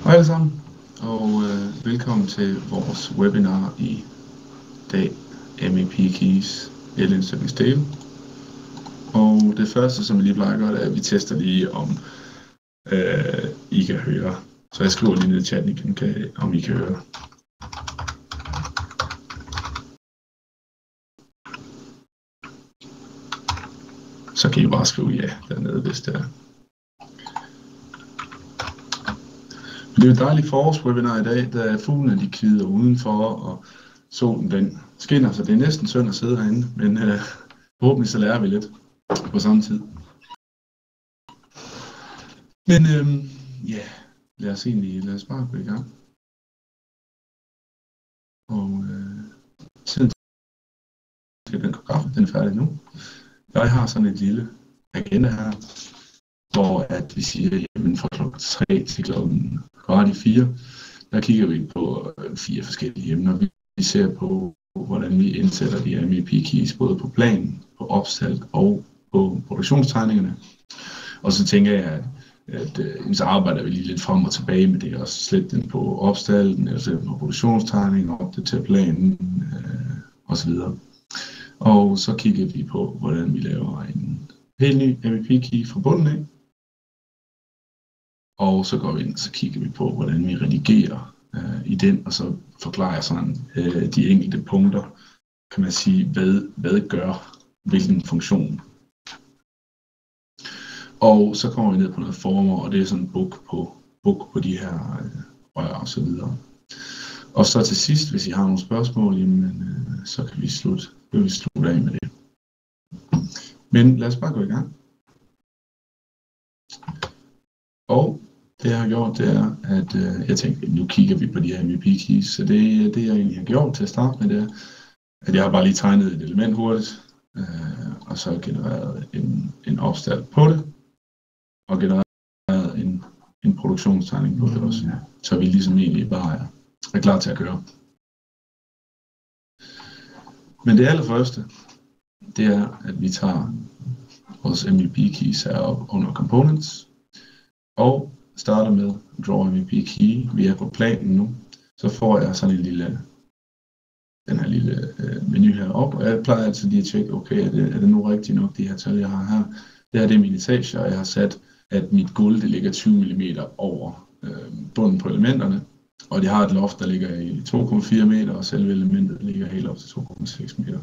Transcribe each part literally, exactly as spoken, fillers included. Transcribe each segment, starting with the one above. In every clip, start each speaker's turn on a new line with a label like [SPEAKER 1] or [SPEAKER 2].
[SPEAKER 1] Hej alle sammen, og øh, velkommen til vores webinar i dag, M E P Keys elindstillingsdel. Og det første, som vi lige plejer at gøre, er, at vi tester lige, om øh, I kan høre. Så jeg skriver lige ned i chatten, I kan, kan, om I kan høre. Så kan I bare skrive ja dernede, hvis det er. Det er jo et dejligt forårswebinar i dag, da fuglene de kvider udenfor, og solen den skinner, så det er næsten synd at sidde herinde, men øh, forhåbentlig så lærer vi lidt på samme tid. Men øh, ja, lad os egentlig, lad os bare gå i gang. Og øh, tiden til den kaffe, den er færdig nu. Jeg har sådan et lille agenda her, hvor at vi siger, jamen fra klokken tre til klokken kvart i fire, der kigger vi på fire forskellige emner. Vi ser på, hvordan vi indsætter de her M E P keys, både på planen, på opsalg og på produktionstegningerne. Og så tænker jeg, at, at, at så arbejder vi lige lidt frem og tilbage med det, og slet den på opstalden, eller slet den på produktionstegningen, opdatere planen øh, osv. Og så kigger vi på, hvordan vi laver en helt ny M E P key fra bunden af. Og så går vi ind, og så kigger vi på, hvordan vi redigerer øh, i den, og så forklarer jeg sådan øh, de enkelte punkter, kan man sige, hvad, hvad gør hvilken funktion. Og så kommer vi ned på noget former, og det er sådan book på, book på de her øh, rør og så videre. Og så til sidst, hvis I har nogle spørgsmål, jamen, øh, så kan vi slutte, kan vi slutte af med det. Men lad os bare gå i gang. Og det jeg har gjort, det er, at øh, jeg tænkte, nu kigger vi på de her M E P keys. Så det, det jeg egentlig har gjort til at starte med, det er, at jeg har bare lige tegnet et element hurtigt, øh, og så genereret en, en opstald på det, og genereret en, en produktionstegning på det også. Så vi ligesom egentlig bare er, er klar til at køre. Men det allerførste, det er, at vi tager vores M E P keys heroppe under Components, og starter med Draw M E P Key. Vi er på planen nu. Så får jeg sådan en lille, den her lille øh, menu heroppe, og jeg plejer altid lige at tjekke, okay, er det, er det nu rigtigt nok, de her tal, jeg har her. Det her det er min etage, og jeg har sat, at mit gulv det ligger tyve millimeter over øh, bunden på elementerne, og de har et loft, der ligger i to komma fire meter, og selve elementet ligger helt op til to komma seks meter.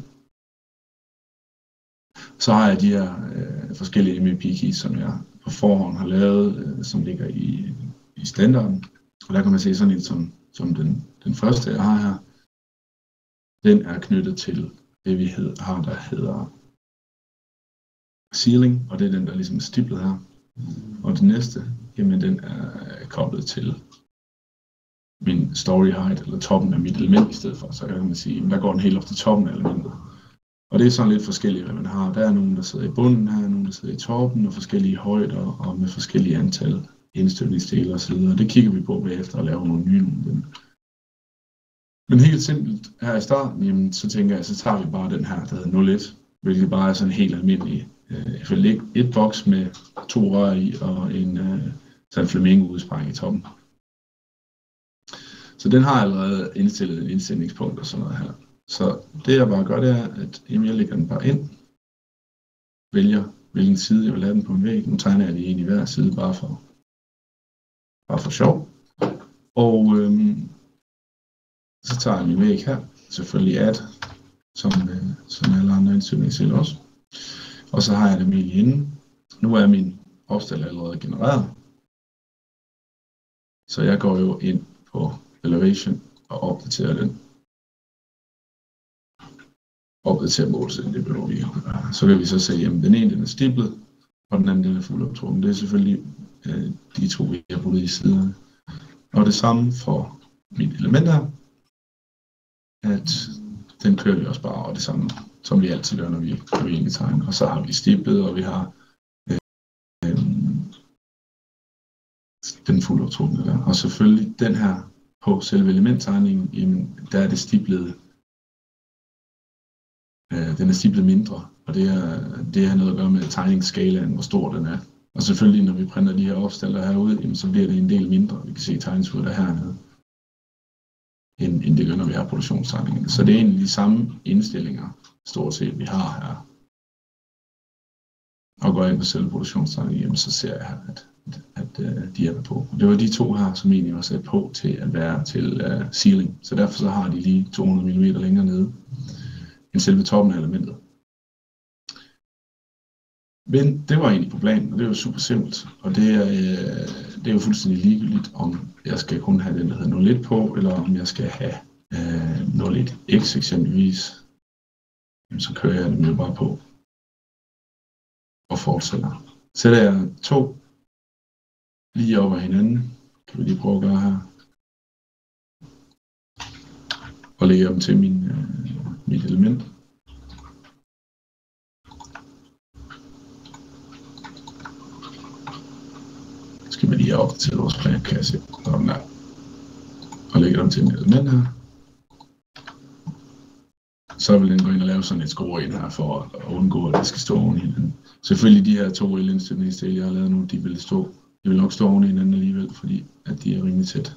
[SPEAKER 1] Så har jeg de her øh, forskellige M E P keys, som jeg på forhånd har lavet, øh, som ligger i, i standarden. Og der kan man se sådan en som, som den, den første, jeg har her. Den er knyttet til det, vi hed, har, der hedder ceiling, og det er den, der ligesom er stiplet her. Og den næste, jamen den er koblet til min story height, eller toppen af mit element i stedet for. Så kan man sige, der går den helt op til toppen af elementet. Og det er sådan lidt forskelligt, hvad man har. Der er nogen, der sidder i bunden her, nogen, der sidder i toppen, og forskellige højder, og med forskellige antal indstøtningsdele osv. Det kigger vi på bagefter og laver nogle nye nogle. Men helt simpelt her i starten, jamen, så tænker jeg, så tager vi bare den her, der hedder nul et, hvilket bare er sådan en helt almindelig øh, et boks med to rør i, og en øh, sådan flamingo-udspræng i toppen. Så den har allerede indstillet en indstilingspunkt og sådan noget her. Så det jeg bare gør, det er, at jeg lægger den bare ind, vælger hvilken side jeg vil have den på en væg. Nu tegner jeg lige en i hver side, bare for, bare for sjov. Og øhm, så tager jeg min væg her, selvfølgelig add, som, øh, som alle andre indstillinger også. Og så har jeg det med inde. Nu er min opstil allerede genereret. Så jeg går jo ind på elevation og opdaterer den. Opdatere målsætningen, det behøver vi ikke. Så kan vi så se, at den ene den er stiplet, og den anden den er fuldoptrukket. Det er selvfølgelig øh, de to, vi har puttet i siderne. Og det samme for mit element her, at den kører vi også bare, og det samme, som vi altid gør, når vi, når vi egentlig tegner. Og så har vi stiplet, og vi har øh, øh, den fuldoptrukne der. Og selvfølgelig den her på selve elementtegningen, jamen, der er det stiplet. Den er stiplet mindre, og det er, det har noget at gøre med tegningsskalaen, hvor stor den er. Og selvfølgelig, når vi printer de her opstalter herude, jamen, så bliver det en del mindre. Vi kan se tegnskud der hernede, end, end det gør, når vi har produktionstegningen. Så det er egentlig de samme indstillinger, stort set, vi har her. Og går jeg ind på selve produktionstegningen, jamen, så ser jeg her, at, at, at uh, de er på. Og det var de to her, som egentlig var sat på til at være til uh, sealing. Så derfor så har de lige to hundrede millimeter længere nede end selve toppen af elementet. Men det var egentlig på planen, og det var super simpelt. Og det er, øh, det er jo fuldstændig ligegyldigt, om jeg skal kun have den, der hedder nul et på, eller om jeg skal have øh, nul et x eksempelvis. Jamen, så kører jeg dem jo bare på og fortsætter. Sætter jeg to lige over hinanden, kan vi lige prøve at gøre her, og lægger dem til min, øh, mit element. Skal vi lige op til vores plan, kan jeg se, sådan der, og lægger dem til mit element her. Så vil den gå ind og lave sådan et score ind her, for at undgå, at det skal stå oven i hinanden. Selvfølgelig de her to elindstøtningsdele, jeg har lavet nu, de vil, stå, de vil nok stå oven i hinanden alligevel, fordi at de er rimelig tæt.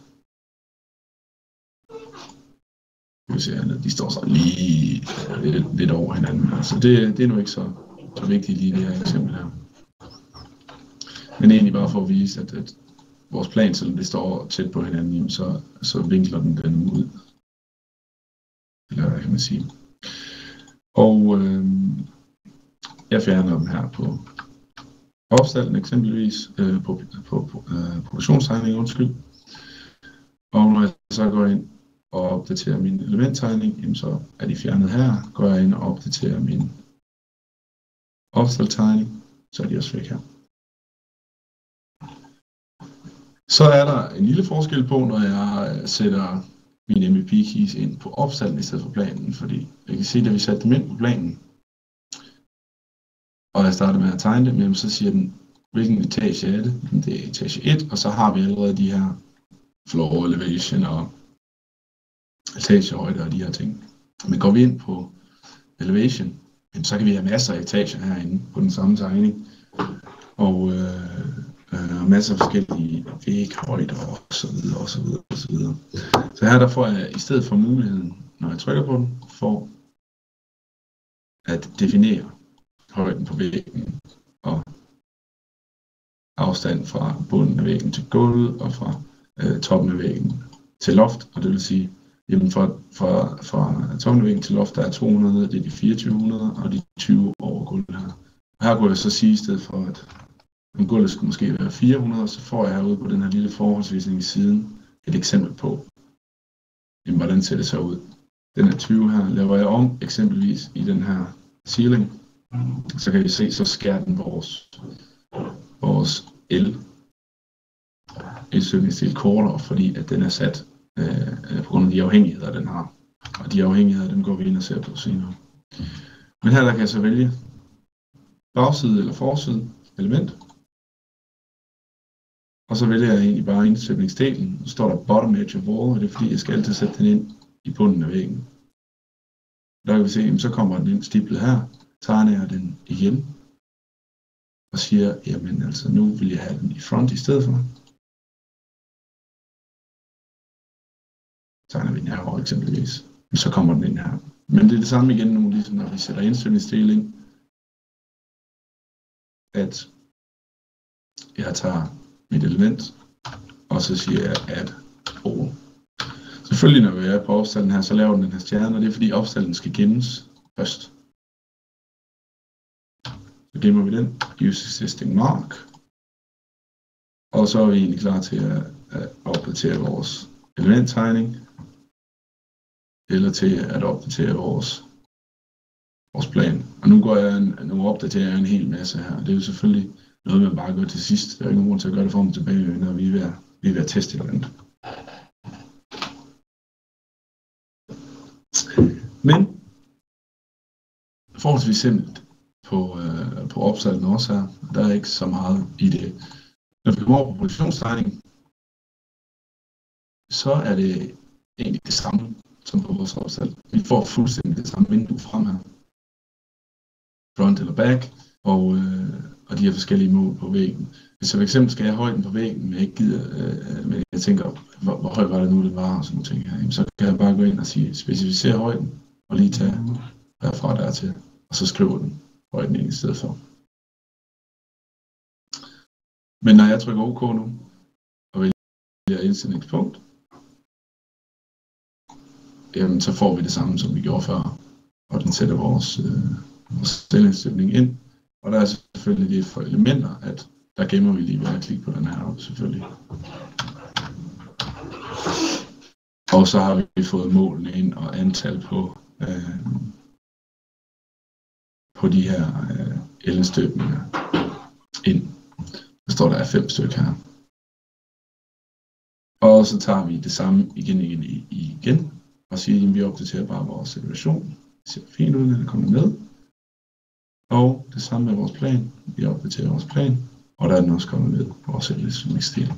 [SPEAKER 1] Vi ser, de står så lige lidt, lidt over hinanden. Altså det, det er nu ikke så, så vigtigt lige det her eksempel her. Men egentlig bare for at vise, at, at vores plan, selvom det står tæt på hinanden, så, så vinkler den den ud. Eller hvad kan man sige. Og øh, jeg fjerner dem her på opstalten eksempelvis, øh, på, på, på øh, produktionstegning, undskyld. Og når jeg så går ind og opdaterer min elementtegning, jamen så er de fjernet her. Går jeg ind og opdaterer min opstalttegning, så er de også væk her. Så er der en lille forskel på, når jeg sætter mine M V P keys ind på opstalten i stedet for planen, fordi jeg kan se, at vi satte dem ind på planen, og jeg starter med at tegne dem, så siger den, hvilken etage er det? Det er etage et, og så har vi allerede de her floor elevation og etagehøjde og de her ting. Men går vi ind på elevation, så kan vi have masser af etager herinde på den samme tegning, og øh, og masser af forskellige væghøjder og så videre og så videre og så videre. Så her der får jeg i stedet for muligheden, når jeg trykker på den, for at definere højden på væggen og afstand fra bunden af væggen til gulvet og fra øh, toppen af væggen til loft. Og det vil sige, jamen fra, fra, fra toppen af væggen til loft der er to hundrede, det er de fireogtyve hundrede og de tyve over gulvet her. Og her kunne jeg så sige i stedet for at en gulvet skulle måske være fire hundrede, og så får jeg herude på den her lille forholdsvisning i siden et eksempel på, jamen, hvordan ser det så ud. Den her tyve her laver jeg om eksempelvis i den her ceiling, så kan I se, så skærer den vores, vores el, elstøtningsdel kortere, fordi at den er sat øh, på grund af de afhængigheder, den har. Og de afhængigheder, dem går vi ind og ser på senere. Men her der kan jeg så vælge bagside eller forside element. Og så vælger jeg egentlig bare indsætningsdelen. Så står der bottom edge of wall, og det er fordi, jeg skal altid sætte den ind i bunden af væggen. Der kan vi se, så kommer den ind stiplet her. Tegner jeg den igen. Og siger, jamen altså nu vil jeg have den i front i stedet for. Tegner vi den herovre eksempelvis. Så kommer den ind her. Men det er det samme igen nu, ligesom når vi sætter indsætningsdel ind. At jeg tager mit element, og så siger jeg add all. Selvfølgelig når vi er på opstalten her, så laver den den her stjerne, og det er fordi opstalten skal gemmes først. Så gemmer vi den, use existing mark, og så er vi egentlig klar til at, at opdatere vores elementtegning, eller til at opdatere vores, vores plan. Og nu, går jeg en, nu opdaterer jeg en hel masse her, det er jo selvfølgelig noget, man bare gør til sidst. Der er ikke nogen grund til at gøre det for mig tilbage, når vi er ved at, vi er ved at teste et eller andet. Men forholdsvis simpelt på, øh, på opstalten også her. Der er ikke så meget i det. Når vi kommer over på produktionstegning, så er det egentlig det samme som på vores opstald. Vi får fuldstændig det samme vindue frem her. Front eller back. Og øh, og de her forskellige mål på væggen. Hvis jeg for eksempel skal have højden på væggen, men jeg ikke gider, øh, men jeg tænker, hvor, hvor høj var det nu, det var, og sådan nogle ting her, så kan jeg bare gå ind og sige, specificere højden, og lige tage herfra og dertil, og så skriver den højden ind i stedet for. Men når jeg trykker OK nu, og vælger indstillingspunkt, jamen, så får vi det samme, som vi gjorde før, og den sætter vores, øh, vores stillingssætning ind. Og der er selvfølgelig de for elementer, at der gemmer vi lige ved at klikke på den her op, selvfølgelig. Og så har vi fået målene ind og antal på, øh, på de her øh, ellenstøbninger ind. Der står der er fem stykker her. Og så tager vi det samme igen igen igen og siger, at vi opdaterer bare vores situation. Det ser fint ud, når det kommer med. Og det samme med vores plan. Vi opdaterer vores plan, og der er den også kommet med vores indstillingsstil.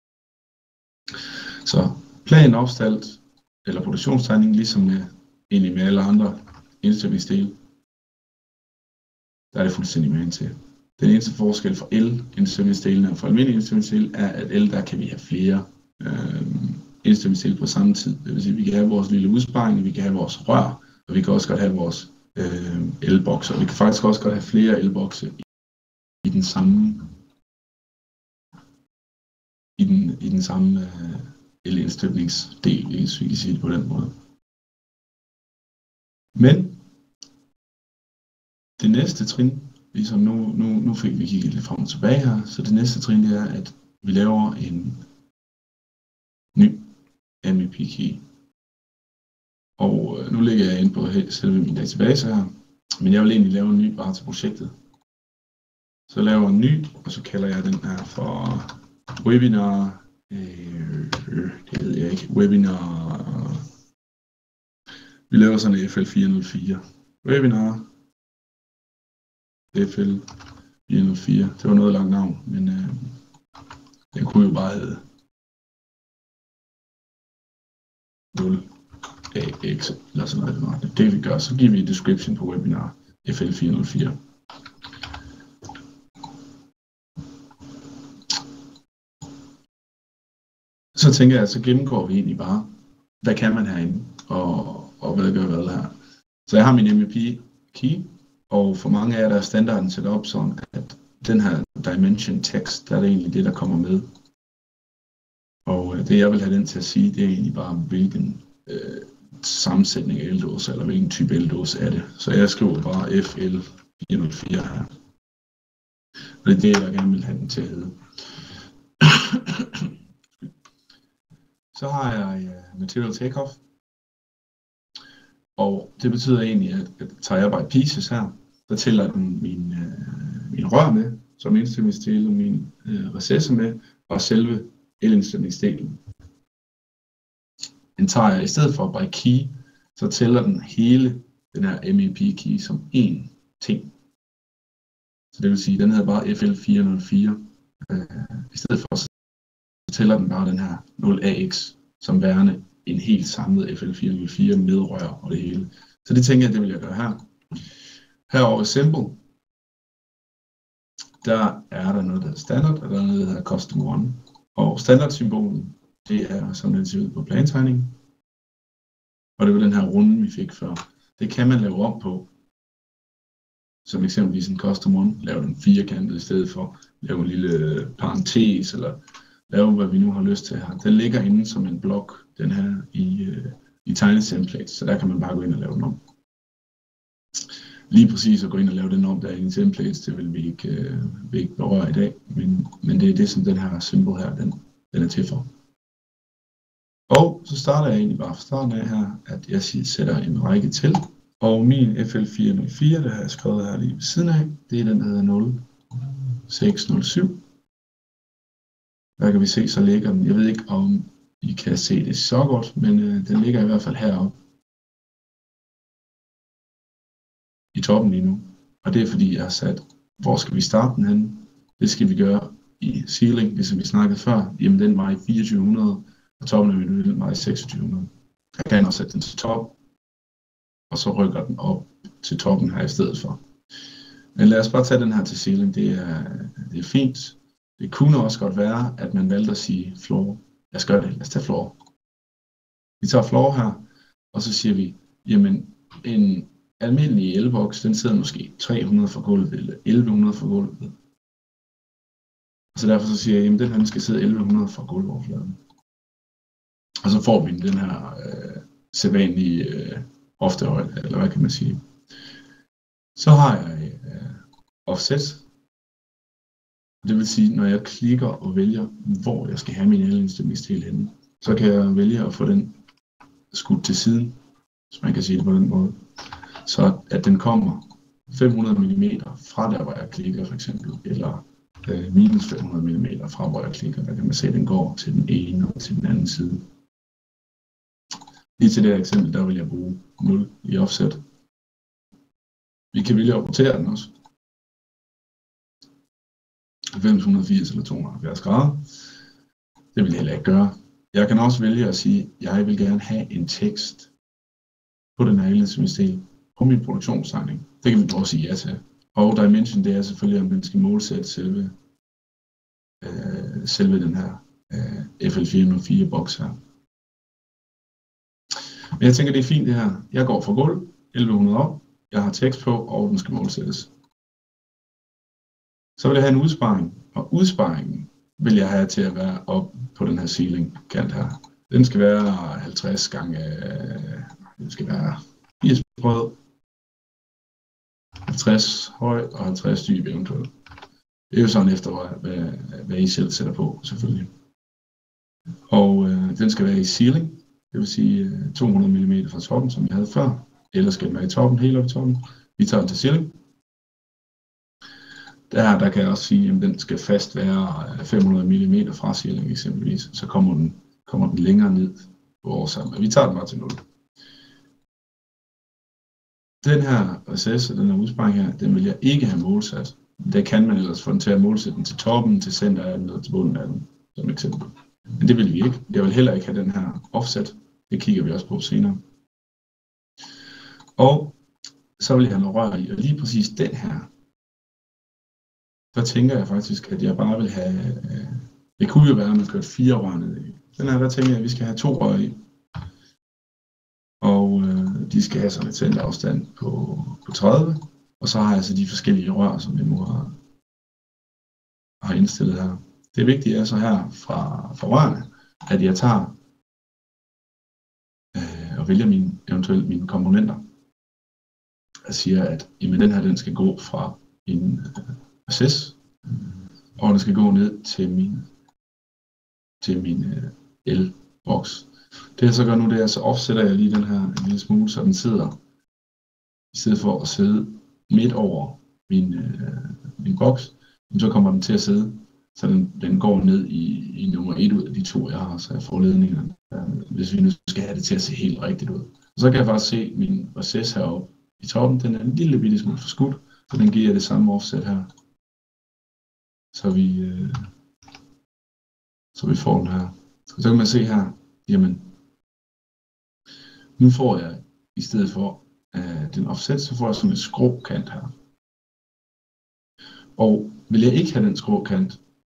[SPEAKER 1] Så plan, opstalt eller produktionstegning, ligesom med, egentlig med alle andre indstillingsdele, der er det fuldstændig med til. Den eneste forskel for el-indstillingsdelen og for almindelige indstillingsdele er, at el, der kan vi have flere øh, indstillingsdele på samme tid. Det vil sige, at vi kan have vores lille udsparing, vi kan have vores rør, og vi kan også godt have vores øh, elbokser. Vi kan faktisk også godt have flere elbokse i, i den samme i den, i den samme øh, el-indstøbningsdel, hvis vi kan sige det på den måde. Men det næste trin, ligesom nu, nu, nu fik vi kigget lidt frem og tilbage her, så det næste trin det er, at vi laver en ny M E P key. Og øh, nu ligger jeg inde på selve min database her, men jeg vil egentlig lave en ny bare til projektet. Så jeg laver en ny, og så kalder jeg den her for webinar, øh, øh, det ved jeg ikke, webinar, vi laver sådan en F L fire nul fire, webinar, F L fire nul fire, det var noget langt navn, men øh, den kunne jo bare hedde nul A X eller sådan noget. Det vi gør, så giver vi en description på webinar F L fire nul fire. Så tænker jeg, så gennemgår vi egentlig bare, hvad kan man herinde, og, og hvad gør hvad her. Så jeg har min M E P key, og for mange af jer, der er standarden sat op sådan, at den her dimension text, der er det egentlig det, der kommer med. Og det jeg vil have den til at sige, det er egentlig bare, hvilken øh, sammensætning af eldåse, eller hvilken type eldåse er det. Så jeg skriver bare F L fire nul fire her. Og det er det, jeg gerne vil have den til at hedde. Så har jeg uh, material takeoff. Og det betyder egentlig, at, at tager jeg bare pieces her, så tæller den min, uh, min rør med, som indstillingsdel, og min uh, recessor med, og selve elindstillingsdelen. Den tager jeg i stedet for by key, så tæller den hele den her M E P key som én ting. Så det vil sige, at den hedder bare F L fire nul fire. Uh, I stedet for, så tæller den bare den her nul A X som værende en helt samlet F L fire nul fire med rør og det hele. Så det tænker jeg, det vil jeg gøre her. Herovre i Simple, der er der noget, der er standard, og der er noget, der hedder custom one. Og standardsymbolen, det er sådan, den ser ud på plantegningen. Og det var den her runde, vi fik før. Det kan man lave om på. Som eksempelvis en custom one, lave den firkantet i stedet for, lave en lille parentes, eller lave hvad vi nu har lyst til her. Den ligger inde som en blok, den her i, uh, i tegnetemplates, så der kan man bare gå ind og lave den om. Lige præcis at gå ind og lave den om der i templates, det vil vi ikke, uh, vi ikke berøre i dag, men, men det er det, som den her symbol her, den, den er til for. Og så starter jeg egentlig bare fra starten af her, at jeg sætter en række til, og min F L fire nul fire, det har jeg skrevet her lige ved siden af, det er den, der hedder nul seks nul syv. Der kan vi se, så ligger den. Jeg ved ikke, om I kan se det så godt, men øh, den ligger i hvert fald heroppe i toppen lige nu. Og det er fordi, jeg har sat, hvor skal vi starte den hen? Det skal vi gøre i ceiling, ligesom vi snakkede før. Jamen, den var i fireogtyve hundrede, og toppen af min den var i seksogtyve hundrede. Jeg kan også sætte den til top, og så rykker den op til toppen her i stedet for. Men lad os bare tage den her til ceiling. Det er, det er fint. Det kunne også godt være, at man valgte at sige floor. Lad os gøre det. Lad os tage floor. Vi tager floor her, og så siger vi, jamen en almindelig elboks, den sidder måske tre hundrede for gulvet, eller elleve hundrede for gulvet. Så derfor så siger jeg, jamen den her skal sidde elleve hundrede for gulvoverfladen. Og så får vi den her øh, sædvanlige øh, hoftehøjde, eller hvad kan man sige. Så har jeg øh, offset. Det vil sige, når jeg klikker og vælger, hvor jeg skal have min elindstillingsdel henne, så kan jeg vælge at få den skudt til siden, hvis man kan sige det på den måde. Så at den kommer fem hundrede millimeter fra der, hvor jeg klikker for eksempel, eller øh, minus fem hundrede millimeter fra, hvor jeg klikker. Der kan man se, at den går til den ene og til den anden side. Lige til det her eksempel, der vil jeg bruge nul i offset. Vi kan vælge at rotere den også. halvfems, et hundrede og firs eller to hundrede og halvfjerds grader. Det vil jeg heller ikke gøre. Jeg kan også vælge at sige, at jeg vil gerne have en tekst på den her elindstillingsdel på min produktionstegning. Det kan vi dog sige ja til. Og dimension, det er selvfølgelig, om den skal målsætte selve, øh, selve den her øh, F L fire nul fire boks her. Men jeg tænker, det er fint det her. Jeg går fra gulv, elleve hundrede op. Jeg har tekst på, og den skal målsættes. Så vil jeg have en udsparing, og udsparingen vil jeg have til at være op på den her ceiling kant her. Den skal være halvtreds gange, den skal være firs bred, halvtreds høj og halvtreds dyb eventuelt. Det er jo sådan efter, hvad, hvad I selv sætter på, selvfølgelig. Og øh, den skal være i ceiling, det vil sige to hundrede millimeter fra toppen, som jeg havde før. Eller skal den være i toppen, helt op i toppen. Vi tager den til ceiling. Der, der kan jeg også sige, at den skal fast være fem hundrede millimeter fra ceiling eksempelvis. Så kommer den, kommer den længere ned på årsagen. Vi tager den bare til nul. Den her recess, den her udsparing her, den vil jeg ikke have målsat. Det kan man ellers få den til at målsætte den til toppen, til center af den og til bunden af den, som eksempel. Men det vil vi ikke. Jeg vil heller ikke have den her offset. Det kigger vi også på senere. Og så vil jeg have noget rør i, og lige præcis den her, der tænker jeg faktisk, at jeg bare vil have, øh, det kunne jo være, at man kørte fire rør ned i. Den her, der tænker jeg, at vi skal have to rør i. Og øh, de skal have sådan et centerafstand på, på tredive, og så har jeg så de forskellige rør, som jeg nu har, har indstillet her. Det vigtige er så her fra, fra rørene, at jeg tager øh, og vælger mine, eventuelt mine komponenter. Jeg siger, at jamen, den her den skal gå fra en øh, access, og den skal gå ned til min, til min øh, L-boks. Det jeg så gør nu, det er, så offsetter jeg lige den her en lille smule, så den sidder, i stedet for at sidde midt over min, øh, min boks, så kommer den til at sidde, så den, den går ned i, i nummer et ud af de to, jeg har, så jeg får ledningerne, hvis vi nu skal have det til at se helt rigtigt ud. Og så kan jeg faktisk se min recess heroppe i toppen, den er en lille bitte smule forskudt, så den giver det samme offset her. Så vi, øh, så vi får den her. Så kan man se her, jamen, nu får jeg, i stedet for øh, den offset, så får jeg sådan en skråkant her. Og vil jeg ikke have den skråkant,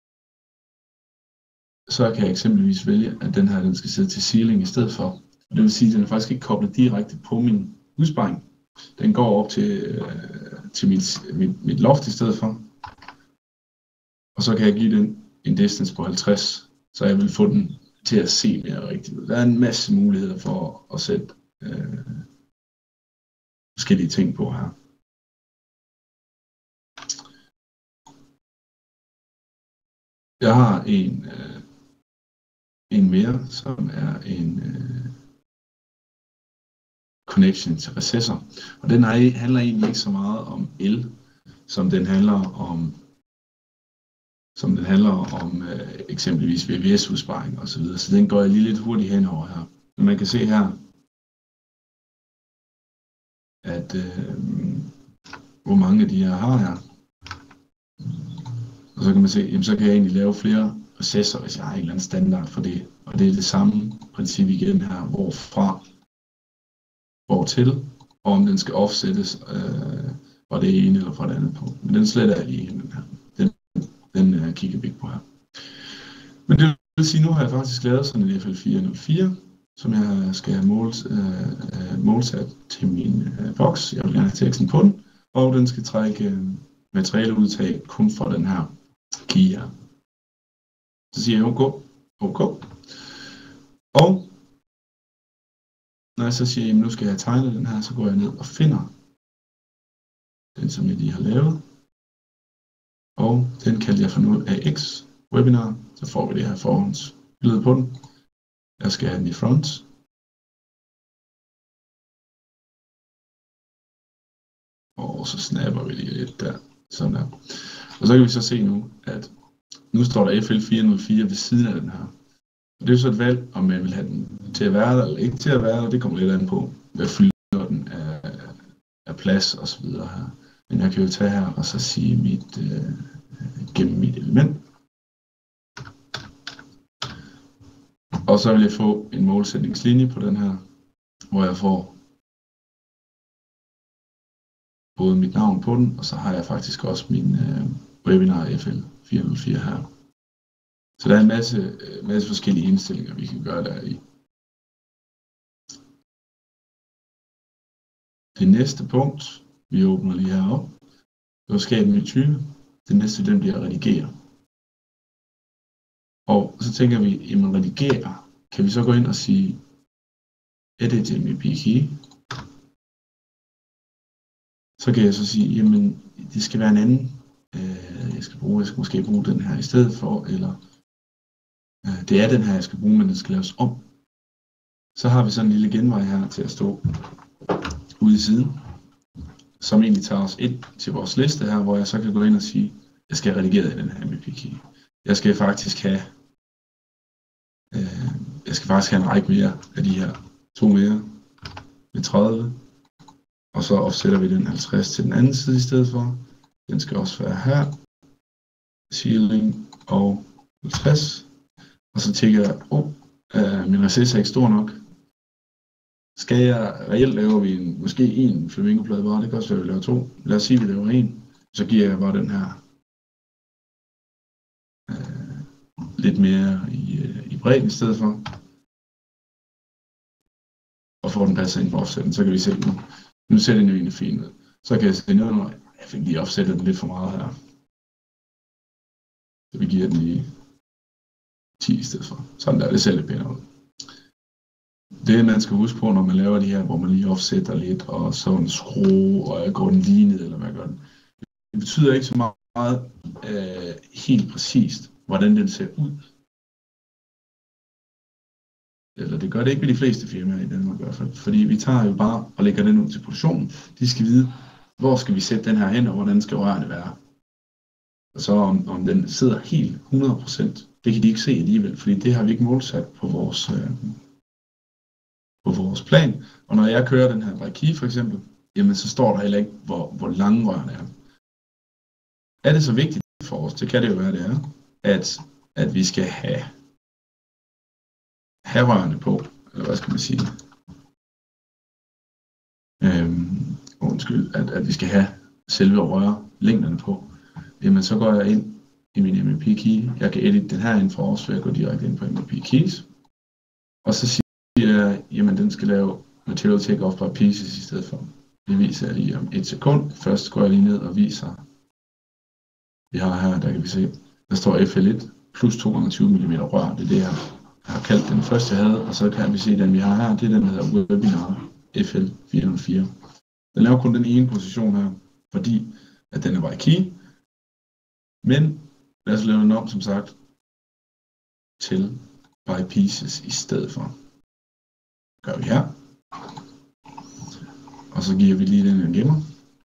[SPEAKER 1] så kan jeg eksempelvis vælge, at den her den skal sidde til ceiling i stedet for. Og det vil sige, at den er faktisk ikke koblet direkte på min udsparing. Den går op til, øh, til mit, mit, mit loft i stedet for. Og så kan jeg give den en distance på halvtreds, så jeg vil få den til at se mere rigtigt ud. Der er en masse muligheder for at sætte øh, forskellige ting på her. Jeg har en, øh, en mere, som er en øh, connection til recessor. Og den handler egentlig ikke så meget om el, som den handler om som den handler om øh, eksempelvis V V S-udsparing og så videre. Så den går jeg lige lidt hurtigt henover her. Men man kan se her, at øh, hvor mange af de her har her. Og så kan man se, jamen, så kan jeg egentlig lave flere processer, hvis jeg har en eller anden standard for det. Og det er det samme princip igen her, hvorfra, hvor til, og om den skal offsettes, øh, fra det ene eller fra det andet punkt. Men den sletter jeg lige, den her. Den, den uh, kigger vi ikke på her. Men det vil sige, nu har jeg faktisk lavet sådan en F L fire nul fire, som jeg skal have måls, uh, målsat til min uh, boks. Jeg vil gerne have teksten på den, og den skal trække uh, materialeudtag kun for den her key her. Så siger jeg OK, OK. Og når jeg så siger, at nu skal jeg tegne den her, så går jeg ned og finder den, som jeg lige har lavet. Og den kalder jeg for nul A X webinar. Så får vi det her forhåndsbillede på den. Jeg skal have den i front. Og så snapper vi lige lidt der. Sådan der. Og så kan vi så se nu, at nu står der F L fire nul fire ved siden af den her. Og det er jo så et valg, om man vil have den til at være der eller ikke til at være der. Det kommer lidt an på, hvad fylder den af, af plads og så videre her. Men jeg kan jo tage her og så sige mit, øh, gennem mit element. Og så vil jeg få en målsætningslinje på den her, hvor jeg får både mit navn på den, og så har jeg faktisk også min øh, webinar F L fire nul fire her. Så der er en masse, øh, masse forskellige indstillinger, vi kan gøre der i. Det næste punkt, vi åbner lige herop, det var skabe en ny type. Det næste, den bliver redigere. Og så tænker vi, jamen redigere, kan vi så gå ind og sige edit M V P key. Så kan jeg så sige, jamen det skal være en anden. Øh, jeg skal bruge, jeg skal måske bruge den her i stedet for, eller øh, det er den her, jeg skal bruge, men den skal laves om. Så har vi sådan en lille genvej her til at stå ude i siden, som egentlig tager os ind til vores liste her, hvor jeg så kan gå ind og sige, jeg skal redigere i den her M V P key. Jeg skal faktisk have, øh, jeg skal faktisk have en række mere af de her to mere med tredive. Og så opsætter vi den halvtreds til den anden side i stedet for. Den skal også være her. Ceiling og halvtreds. Og så tænker jeg, åh, oh, øh, min recess er ikke stor nok. Skal jeg reelt lave vi en, måske en flamingoplade bare, det kan også være, at vi laver to. Lad os sige, at vi laver en. Så giver jeg bare den her øh, lidt mere i, øh, i bredden i stedet for. Og får den passet ind på offsetten, så kan vi se nu. Nu ser den jo egentlig fint ud. Så kan jeg se noget, når jeg fik lige offsettet den lidt for meget her. Så vi giver den i ti i stedet for. Sådan der, det ser lidt pænere ud. Det man skal huske på, når man laver de her, hvor man lige offsetter lidt, og så en skrue, og jeg går den lige ned, eller hvad gør den. Det betyder ikke så meget øh, helt præcist, hvordan den ser ud. Eller det gør det ikke ved de fleste firmaer i Danmark i hvert fald. Fordi vi tager jo bare og lægger den ud til produktionen. De skal vide, hvor skal vi sætte den her hen, og hvordan skal rørene være. Og så om, om den sidder helt hundrede procent, det kan de ikke se alligevel, fordi det har vi ikke målsat på vores, øh, på vores plan. Og når jeg kører den her by key for eksempel, jamen så står der heller ikke, hvor, hvor lange rørene er. Er det så vigtigt for os, det kan det jo være, det er, at, at vi skal have have rørene på, eller hvad skal man sige, øhm, undskyld, at, at vi skal have selve rørlængderne på, jamen så går jeg ind i min M V P key, jeg kan edit den her ind for os, ved at gå direkte ind på M V P keys, og så siger jeg, jamen den skal lave material take off by pieces i stedet for. Det viser jeg lige om et sekund. Først går jeg lige ned og viser, vi har her, der kan vi se, der står F L et plus to gange tyve millimeter rør, det er det her. Jeg har kaldt den første, jeg havde, og så kan vi se, den vi har her, det er den, der hedder webinar F L fire nul fire. Den laver kun den ene position her, fordi at den er by key. Men lad os lave den om, som sagt, til by pieces i stedet for. Det gør vi her. Og så giver vi lige den en gemmer.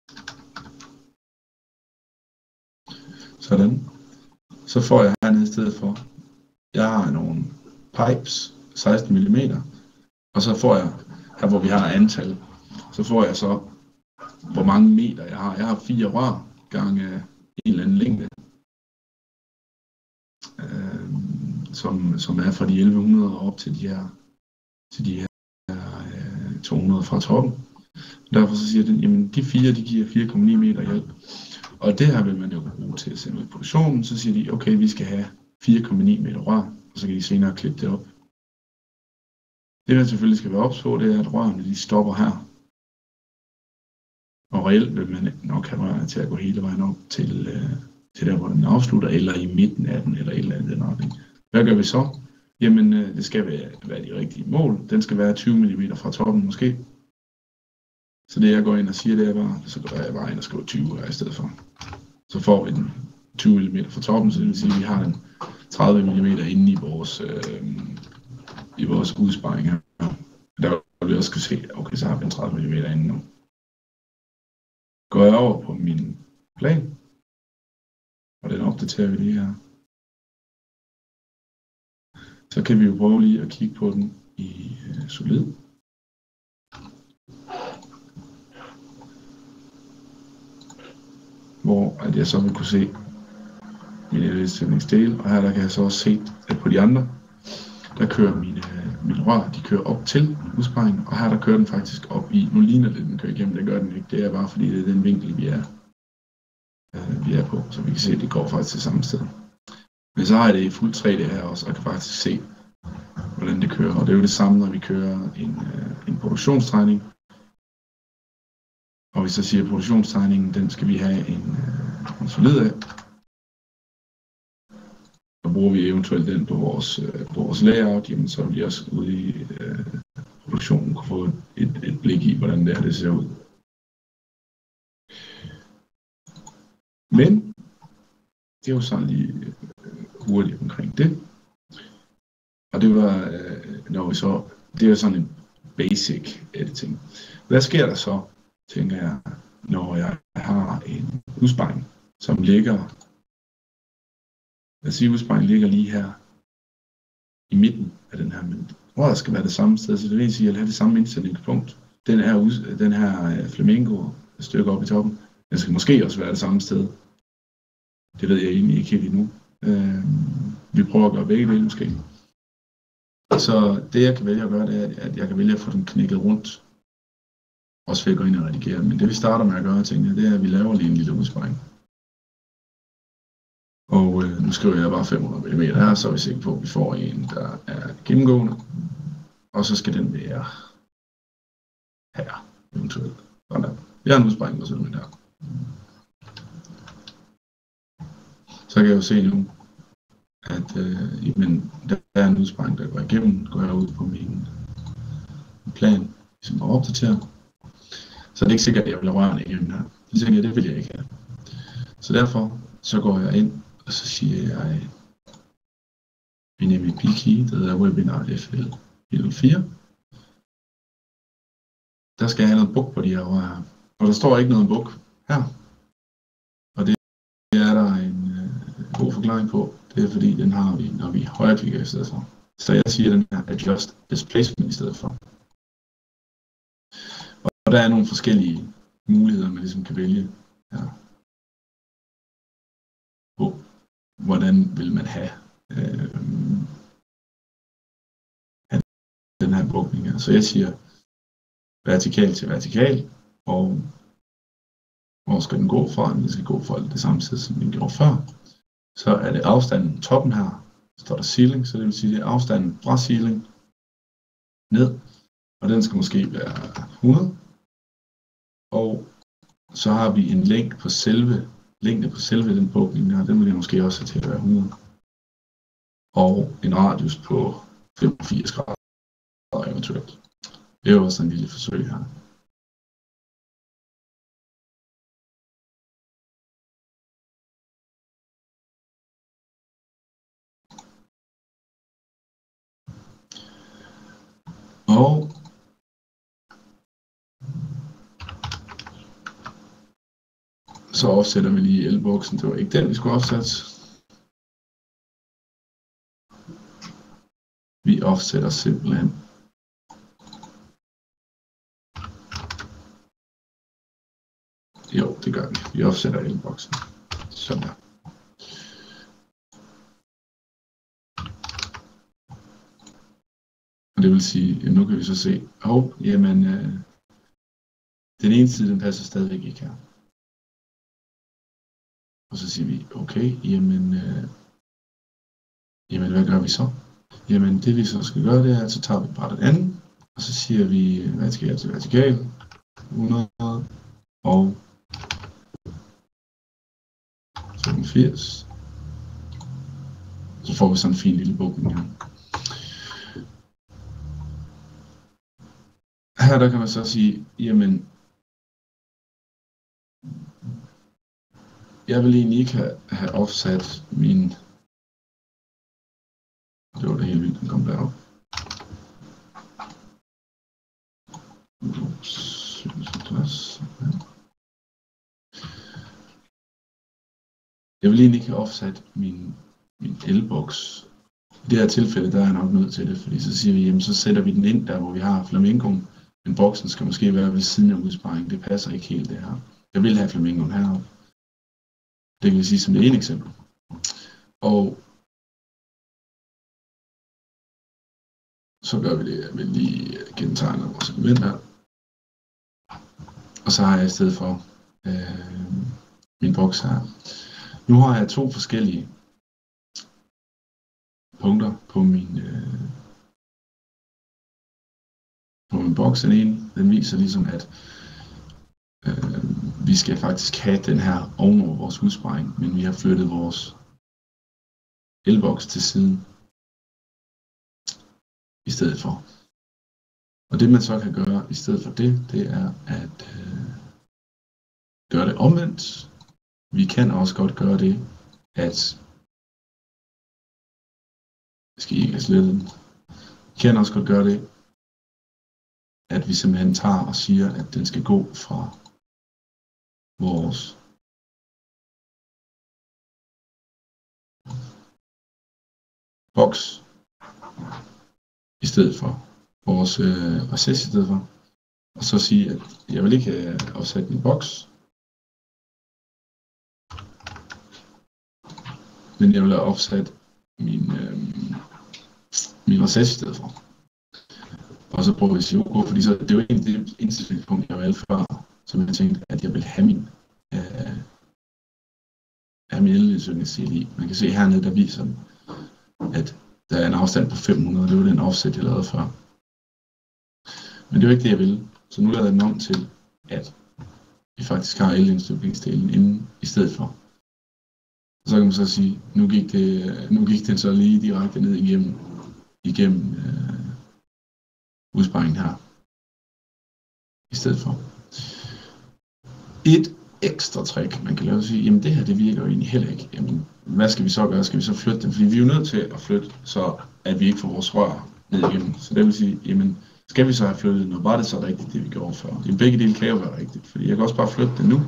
[SPEAKER 1] Sådan. Så får jeg hernede i stedet for, jeg har nogle pipes, seksten millimeter, og så får jeg, her hvor vi har antal, så får jeg så, hvor mange meter jeg har. Jeg har fire rør gange en eller anden længde, øh, som, som er fra de elleve hundrede op til de her, til de her øh, to hundrede fra toppen. Derfor så siger den, jamen de fire, de giver fire komma ni meter i alt. Og det her vil man jo bruge til at sende ud i produktionen. Så siger de, okay, vi skal have fire komma ni meter rør, og så kan de senere klippe det op. Det, man selvfølgelig skal være ops på, det er, at rørene de stopper her. Og reelt vil man nok have rørene til at gå hele vejen op til, øh, til der, hvor den afslutter, eller i midten af den, eller et eller andet retning. Hvad gør vi så? Jamen, øh, det skal være, være de rigtige mål. Den skal være tyve millimeter fra toppen måske. Så det, jeg går ind og siger, det er bare, så går jeg bare ind og skriver tyve her i stedet for. Så får vi den tyve millimeter fra toppen, så det vil sige, at vi har den tredive millimeter inde i vores, øh, i vores udsparing her. Der vil vi også kunne se, okay, så har vi en tredive millimeter inde nu. Går jeg over på min plan, og den opdaterer vi lige her. Så kan vi jo prøve lige at kigge på den i øh, Solid. Hvor at jeg så vil kunne se min elevsætningsdel, og her der kan jeg så også se, at på de andre, der kører mine, mine rør, de kører op til udsparingen, og her der kører den faktisk op i, nu ligner det, den kører igennem, det gør den ikke, det er bare fordi, det er den vinkel, vi er, øh, vi er på, så vi kan se, at det går faktisk til samme sted. Men så har jeg det i fuld tre D her også, og kan faktisk se, hvordan det kører, og det er jo det samme, når vi kører en, øh, en produktionstegning. Og hvis jeg siger, at produktionstegningen, den skal vi have en, øh, en solid af. Så bruger vi eventuelt den på vores, øh, på vores layout, jamen, så vil vi også ude i øh, produktionen kunne få et, et blik i, hvordan det, er, det ser ud. Men det er jo sådan lige øh, hurtigt omkring det. Og det var, øh, når vi så, det er sådan en basic editing. Hvad sker der så, tænker jeg, når jeg har en udsparing, som ligger, lad os sige, udsparingen ligger lige her i midten af den her, men røret skal være det samme sted, så det vil sige, at jeg vil have det samme indsætningspunkt. Den her, den her flamingo stykke oppe i toppen, den skal måske også være det samme sted. Det ved jeg egentlig ikke helt endnu. Øh, vi prøver at gøre begge dele måske. Så det jeg kan vælge at gøre, det er, at jeg kan vælge at få den knækket rundt. Også ved at gå ind og redigere. Men det vi starter med at gøre, tænker jeg, det er, at vi laver lige en lille udsparing. Og øh, nu skriver jeg bare fem hundrede millimeter her, så er vi sikre på, at vi får en, der er gennemgående. Og så skal den være her, eventuelt. Sådan der. Jeg har en udsparing på sådan her. Så kan jeg jo se nu, at øh, jamen, der er en udsparing, der går igennem. Går jeg ud på min plan, som er opdateret. Så det er ikke sikkert, at jeg vil røre den igennem her. Det tænker jeg, det vil jeg ikke have. Så derfor så går jeg ind, og så siger jeg min M V P key, der hedder Webinar F L fire nul fire. Der skal jeg have noget book på de her rør her. Og der står ikke noget book her. Og det er der en øh, god forklaring på. Det er fordi, den har vi, når vi højreklikker i stedet for. Så jeg siger den her Adjust Displacement i stedet for. Og der er nogle forskellige muligheder, man ligesom kan vælge her. På, hvordan vil man have, øh, have den her bookning her. Så jeg siger vertikal til vertikal, og hvor skal den gå fra? Den skal gå fra det samme sted, som den gjorde før. Så er det afstanden toppen her, så står der ceiling, så det vil sige, det er afstanden fra ceiling ned, og den skal måske være hundrede. Og så har vi en længde på selve, længde på selve den bookning her, den vil jeg måske også have til at være hundrede. Og en radius på femogfirs grader eventuelt. Det er jo også en lille forsøg her. Og så offsætter vi lige elboksen. Det var ikke den, vi skulle offsætte. Vi offsætter simpelthen jo, det gør vi. Vi offsætter elboksen. Sådan der. Og det vil sige, at nu kan vi så se, hov, jamen, øh, Den ene side, den passer stadigvæk ikke her. Og så siger vi, okay, jamen, øh, jamen hvad gør vi så? Jamen det vi så skal gøre, det er, at så tager vi bare den anden, og så siger vi vertikal til vertikal, hundrede og femogfirs. Så får vi sådan en fin lille bukning her. Her der kan man så sige, jamen, jeg vil egentlig ikke have, have offsat min, det var det helt vildt, den kom derop. Jeg vil egentlig ikke have offsat min, min L-box. I det her tilfælde, der er jeg nok nødt til det, fordi så siger vi, jamen så sætter vi den ind der, hvor vi har flamingoen, men boksen skal måske være ved siden af udsparingen. Det passer ikke helt det her. Jeg vil have flamingoen heroppe. Det kan vi sige som det ene eksempel. Og så gør vi det, jeg vil lige gentegne vores element her. Og så har jeg i stedet for øh, min boks her. Nu har jeg to forskellige punkter på min, øh, på min boks. Den ene, den viser ligesom, at øh, vi skal faktisk have den her ovenover vores udsparing, men vi har flyttet vores L-boks til siden i stedet for. Og det man så kan gøre i stedet for det, det er at øh, gøre det omvendt. Vi kan også godt gøre det, at jeg skal ikke have slettet den. Vi kan også godt gøre det, at vi simpelthen tager og siger, at den skal gå fra vores boks i stedet for vores øh, recess i stedet for, og så sige, at jeg vil ikke have afsat min boks, men jeg vil have opsat min, øh, min recess i stedet for. Og så prøver vi at sige OK, fordi så, det er jo egentlig det indstillingspunkt, jeg valgte før, som jeg tænkte, at jeg vil have min øh, have min elledningsstil i. Man kan se hernede, der viser den, at der er en afstand på fem hundrede, det var den offset, jeg lavede før. Men det er jo ikke det, jeg vil. Så nu lader jeg den om til, at vi faktisk har elledningsdelen inde i stedet for. Og så kan man så sige, nu gik, det, nu gik den så lige direkte ned igennem, igennem øh, udsparingen her. I stedet for. Et ekstra trick, man kan lave at sige, jamen det her, det virker jo egentlig heller ikke. Jamen, hvad skal vi så gøre? Skal vi så flytte den? Fordi vi er jo nødt til at flytte, så at vi ikke får vores rør ned igennem. Så det vil sige, jamen, skal vi så have flyttet den, og var det så rigtigt, det vi gjorde før? Jamen, begge dele kan jo være rigtigt, fordi jeg kan også bare flytte det nu.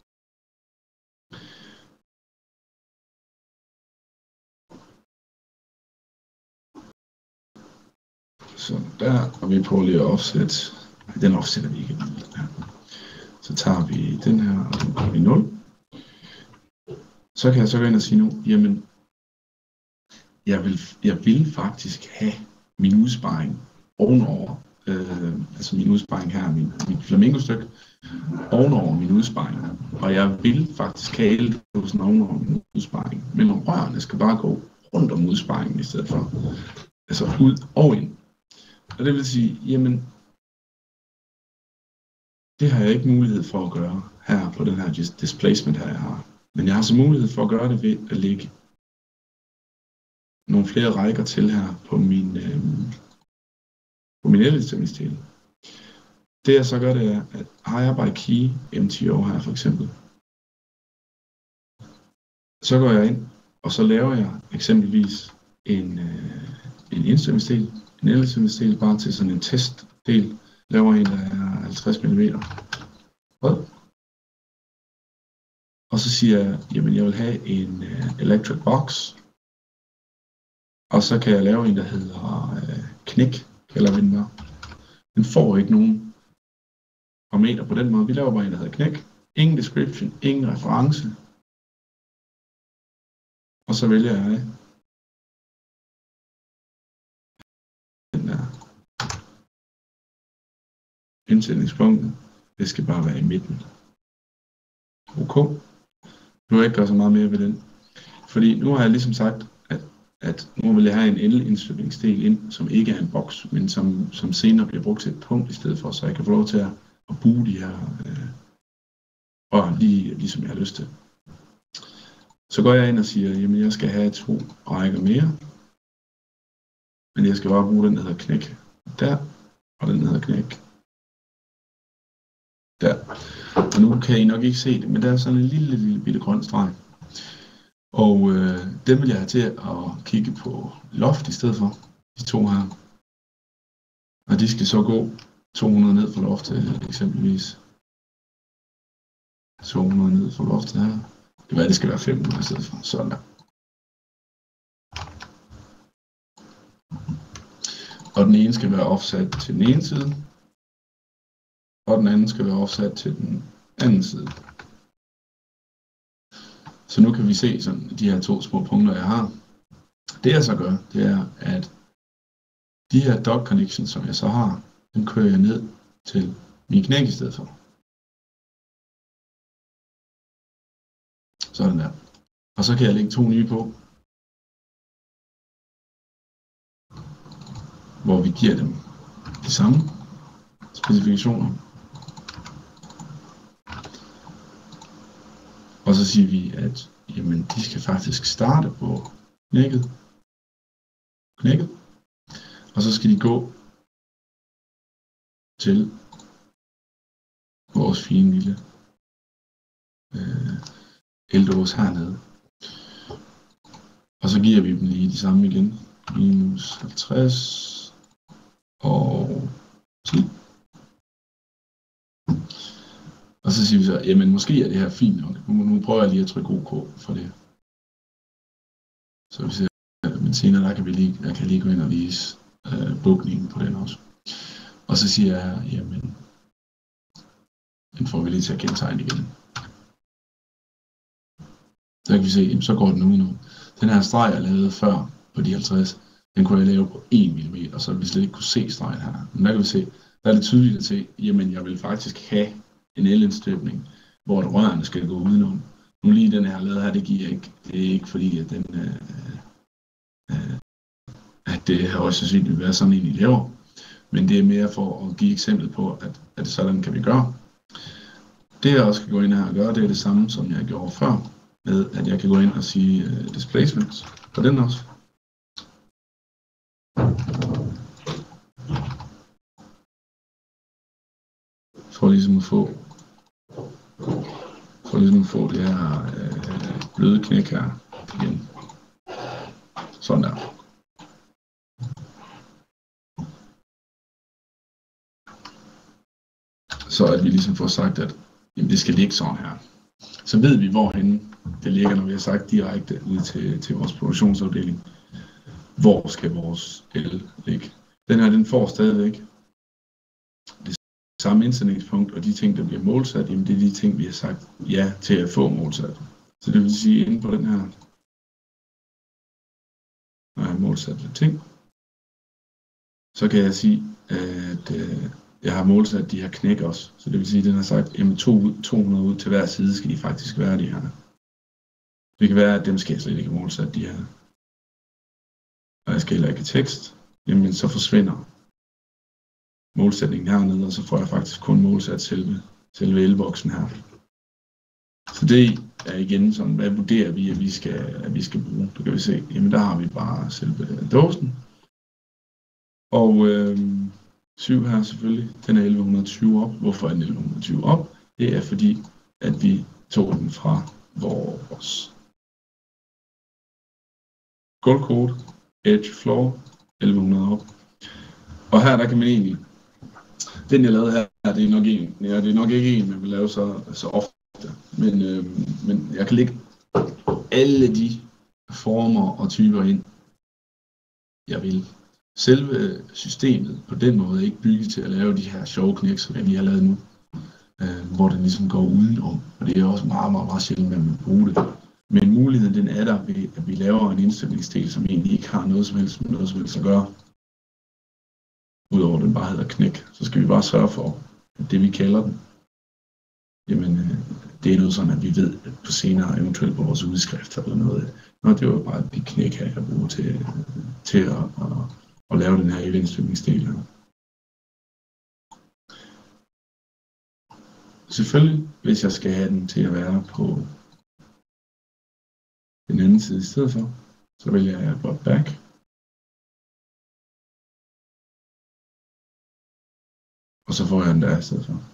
[SPEAKER 1] Så der, og vi prøver lige at offsætte. Den offsætter vi ikke. Så tager vi den her, og den går vi nul. Så kan jeg så gå ind og sige nu, jamen, jeg vil, jeg vil faktisk have min udsparing ovenover, øh, altså min udsparing her, min, min flamingostykke, ovenover min udsparing. Og jeg vil faktisk have eldosen ovenover min udsparing. Men rørene skal bare gå rundt om udsparingen i stedet for. Altså ud og ind. Og det vil sige, jamen, det har jeg ikke mulighed for at gøre her på den her displacement her, jeg har. Men jeg har så mulighed for at gøre det ved at lægge nogle flere rækker til her på min, øh, på min elledningsstil. Det jeg så gør, det er, at har jeg by key M T O her for eksempel, så går jeg ind, og så laver jeg eksempelvis en, øh, en indstillingsdel, en elledningsstil bare til sådan en testdel, laver en, der er halvtreds millimeter bred. Og så siger jeg, jamen jeg vil have en uh, electric box. Og så kan jeg lave en, der hedder uh, knæk, kalder vi den der. Den får ikke nogen parameter på den måde. Vi laver bare en, der hedder knæk. Ingen description, ingen reference. Og så vælger jeg den der indsætningspunktet. Det skal bare være i midten. Ok. Nu vil jeg ikke gøre så meget mere ved den. Fordi nu har jeg ligesom sagt, at, at nu vil jeg have en el-indstøbningsdel ind, som ikke er en boks, men som, som senere bliver brugt til et punkt i stedet for, så jeg kan få lov til at, at bruge de her øh, rør, lige, lige som jeg har lyst til. Så går jeg ind og siger, jamen jeg skal have to rækker mere, men jeg skal bare bruge den, der hedder knæk der, og den, der hedder knæk der. Og nu kan I nok ikke se det, men der er sådan en lille, lille bitte grøn streg. Og øh, den vil jeg have til at kigge på loft i stedet for, de to her. Og de skal så gå to hundrede ned fra loftet, eksempelvis. to hundrede ned fra loftet her. Det kan være, det skal være fem hundrede i stedet for. Sådan der. Og den ene skal være offsat til den ene side. Og den anden skal være offsat til den anden side. Så nu kan vi se sådan de her to små punkter, jeg har. Det jeg så gør, det er, at de her dot connections, som jeg så har, dem kører jeg ned til min knæk i stedet for. Sådan der. Og så kan jeg lægge to nye på, hvor vi giver dem de samme specifikationer. Og så siger vi, at jamen, de skal faktisk starte på knækket. knækket. Og så skal de gå til vores fine lille øh, eldås hernede. Og så giver vi dem lige de samme igen. Minus halvtreds og ti. Og så siger vi så, jamen måske er det her fint nok. Nu, nu prøver jeg lige at trykke OK for det. Så vi ser, men senere der kan vi lige, jeg kan lige gå ind og vise øh, bookningen på den også. Og så siger jeg, jamen, den får vi lige til at gentegne igen. Så kan vi se, jamen, så går den ud nu. Den her streg, jeg lavede før på de halvtreds, den kunne jeg lave på en millimeter, så vi slet ikke kunne se stregen her. Men der kan vi se, der er det tydeligt at se, jamen jeg vil faktisk have en el-indstøbning, hvor rørene skal gå udenom. Nu lige den her lavet her, det giver ikke. Det er ikke fordi, at den øh, øh, at det har også sandsynligt været sådan en, I laver. Men det er mere for at give eksempel på, at, at sådan kan vi gøre. Det jeg også kan gå ind her og gøre, det er det samme, som jeg gjorde før, med at jeg kan gå ind og sige uh, displacements på den også. For ligesom at få, for ligesom at få det her øh, bløde knæk her igen. Sådan der. Så at vi ligesom får sagt, at jamen, det skal ligge sådan her. Så ved vi, hvorhen det ligger, når vi har sagt direkte ud til, til vores produktionsafdeling. Hvor skal vores el ligge? Den her, den får stadigvæk det samme indsætningspunkt, og de ting, der bliver målsat, jamen det er de ting, vi har sagt ja til at få målsat. Så det vil sige, inde på den her, når jeg har målsat ting, så kan jeg sige, at øh, jeg har målsat de her knæk også. Så det vil sige, at den har sagt, at to hundrede ud til hver side skal de faktisk være de her. Det kan være, at dem skal jeg slet ikke have målsat de her. Og jeg skal heller ikke tekst, jamen så forsvinder målsætningen hernede, og så får jeg faktisk kun målsat selve, selve elboksen her. Så det er igen sådan, hvad vurderer vi, at vi skal, at vi skal bruge. Det kan vi se, jamen der har vi bare selve dåsen. Og øh, syv her selvfølgelig, den er elleve tyve op. Hvorfor er den elleve tyve op? Det er fordi, at vi tog den fra vores gulvkode, edge floor, elleve hundrede op. Og her der kan man egentlig, den jeg lavede her, det er nok, en, ja, det er nok ikke en, man vil lave så, så ofte, men, øh, men jeg kan lægge alle de former og typer ind, jeg vil. Selve systemet på den måde er ikke bygget til at lave de her sjove knæk, som jeg lige har lavet nu, øh, hvor den ligesom går udenom, og det er også meget, meget, meget sjældent, at man vil bruge det. Men muligheden den er der ved, at vi laver en indstillingsdel, som egentlig ikke har noget som helst med noget som helst at gøre. Udover at den bare hedder knæk, så skal vi bare sørge for, at det vi kalder den, det er noget sådan, at vi ved på senere, eventuelt på vores udskrifter eller noget. Nå, det var bare et knæk her, jeg bruger til, til at, at, at lave den her eventstytningsdel her. Selvfølgelig, hvis jeg skal have den til at være på den anden side i stedet for, så vælger jeg blot back. Og så får jeg den der i stedet for.